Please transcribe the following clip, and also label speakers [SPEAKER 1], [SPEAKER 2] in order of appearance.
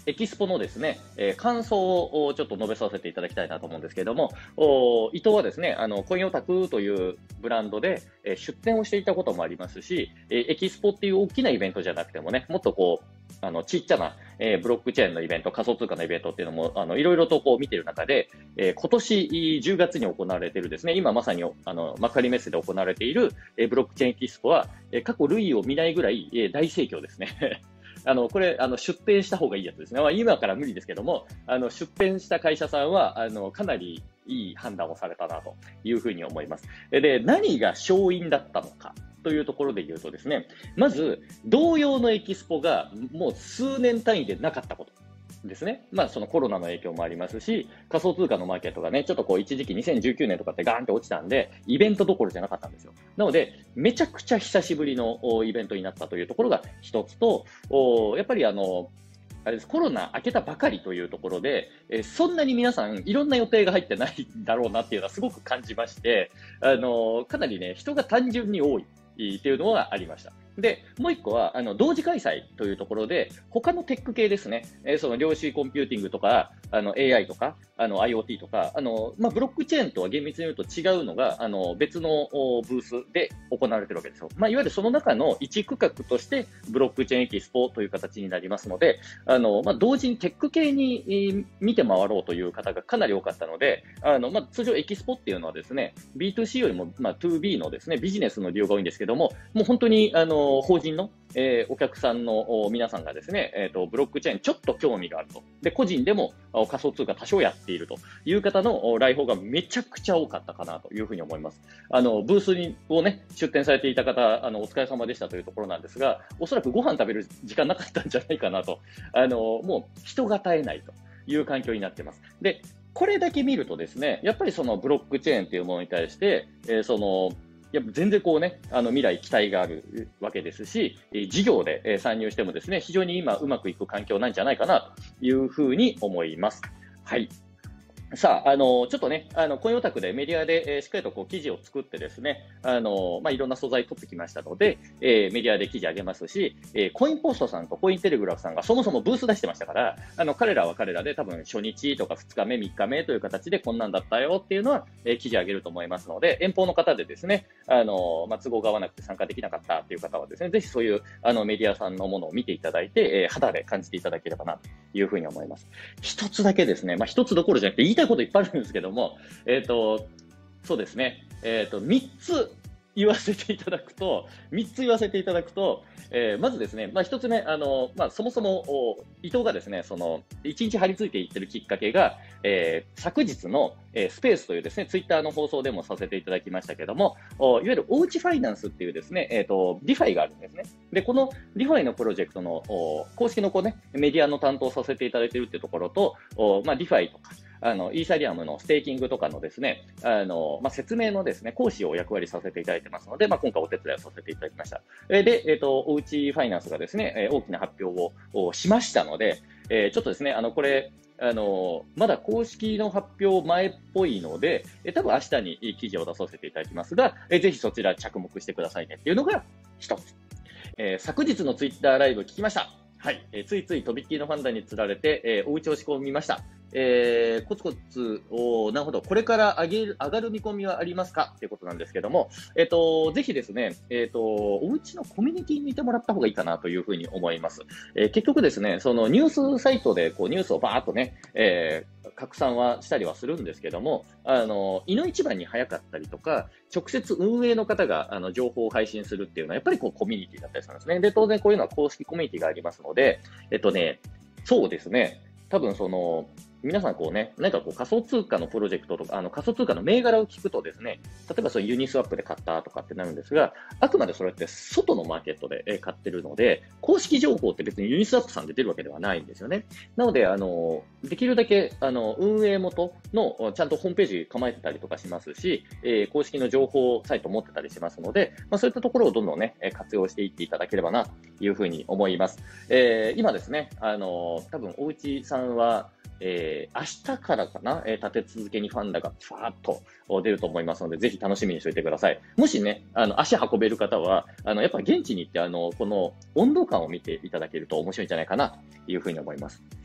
[SPEAKER 1] エキスポのですね、感想をちょっと述べさせていただきたいなと思うんですけれども、伊藤はですね、コインオタクというブランドで、出店をしていたこともありますし、エキスポっていう大きなイベントじゃなくてもね、もっとこう、ちっちゃな、ブロックチェーンのイベント、仮想通貨のイベントっていうのも、いろいろとこう見ている中で、今年10月に行われているですね、今まさに幕張メッセで行われている、ブロックチェーンエキスポは、過去類を見ないぐらい、大盛況ですね。これ、出店した方がいいやつですね。まあ、今から無理ですけども、出店した会社さんは、かなりいい判断をされたなというふうに思います。で、何が勝因だったのかというところで言うとですね、まず、同様のエキスポがもう数年単位でなかったこと。ですね。まあ、そのコロナの影響もありますし、仮想通貨のマーケットがね、ちょっとこう一時期2019年とかってガーンって落ちたんで、イベントどころじゃなかったんですよ。なので、めちゃくちゃ久しぶりのイベントになったというところが一つと、やっぱりあれです、コロナ明けたばかりというところで、そんなに皆さんいろんな予定が入ってないんだろうなっていうのはすごく感じまして、かなりね、人が単純に多いっていうのはありました。で、もう一個は、同時開催というところで、他のテック系ですね、その量子コンピューティングとか、AI とか、IoT とか、まあ、ブロックチェーンとは厳密に言うと違うのが、別のブースで行われているわけですよ。まあ、いわゆるその中の一区画として、ブロックチェーンエキスポという形になりますので、まあ、同時にテック系に見て回ろうという方がかなり多かったので、まあ、通常エキスポっていうのはですね、B2C よりも、まあ、2B のですね、ビジネスの利用が多いんですけども、もう本当に、法人の、お客さんの皆さんがですね、ブロックチェーンちょっと興味があると。で、個人でも仮想通貨多少やっているという方の来訪がめちゃくちゃ多かったかなというふうに思います。ブースをね、出展されていた方、お疲れ様でしたというところなんですが、おそらくご飯食べる時間なかったんじゃないかなと。もう人が絶えないという環境になっています。で、これだけ見るとですね、やっぱりそのブロックチェーンというものに対して、やっぱ全然こうね、未来期待があるわけですし、事業で参入してもですね、非常に今うまくいく環境なんじゃないかなというふうに思います。はい。さあ、ちょっとね、コインオタクでメディアで、しっかりとこう記事を作ってですね、まあ、いろんな素材取ってきましたので、メディアで記事上げますし、コインポストさんとコインテレグラフさんがそもそもブース出してましたから、彼らは彼らで多分初日とか2日目、3日目という形でこんなんだったよっていうのは、記事上げると思いますので、遠方の方でですね、まあ、都合が合わなくて参加できなかったという方はですね、ぜひそういうメディアさんのものを見ていただいて、肌で感じていただければなというふうに思います。一つだけですね、まあ、一つどころじゃなくて言いたいこといっぱいあるんですけども、そうですね、3つ言わせていただくと、まずですね、まあ、1つ目、まあ、そもそも伊藤がですね、その1日張り付いていってるきっかけが、昨日の、スペースというですね、ツイッターの放送でもさせていただきましたけども、いわゆるおうちファイナンスっていうですね、ディファイがあるんですね。で、このディファイのプロジェクトの公式のこうね、メディアの担当させていただいているっていうところと、まあ、ディファイとか、イーサリアムのステーキングとかのですね、まあ、説明のですね、講師を役割させていただいてますので、まあ、今回お手伝いをさせていただきました。で、おうちファイナンスがですね、大きな発表をしましたので、ちょっとですね、これ、まだ公式の発表前っぽいので、多分明日に記事を出させていただきますが、ぜひそちら着目してくださいねっていうのが一つ。昨日のツイッターライブ聞きました。はい。ついついとびっきりのファンダに釣られて、おうち押し込みました。コツコツ、なるほど。これから上がる見込みはありますかということなんですけども、ぜひですね、おうちのコミュニティにいてもらった方がいいかなというふうに思います。結局ですね、そのニュースサイトでこうニュースをバーっとね、拡散はしたりはするんですけども、いの一番に早かったりとか、直接運営の方が情報を配信するっていうのは、やっぱりこうコミュニティだったりするんですね。で、当然こういうのは公式コミュニティがありますので、そうですね、多分その、皆さんこうね、何かこう仮想通貨のプロジェクトとか、仮想通貨の銘柄を聞くとですね、例えばそのユニスワップで買ったとかってなるんですが、あくまでそれって外のマーケットで買ってるので、公式情報って別にユニスワップさんで出るわけではないんですよね。なので、できるだけ、運営元のちゃんとホームページ構えてたりとかしますし、公式の情報サイト持ってたりしますので、まあ、そういったところをどんどんね、活用していっていただければな、というふうに思います。今ですね、多分おうちさんは、明日からかな、立て続けにファンダがファーっと出ると思いますので、ぜひ楽しみにしておいてください。もしね、足運べる方は、やっぱ現地に行って、この温度感を見ていただけると面白いんじゃないかな、というふうに思います。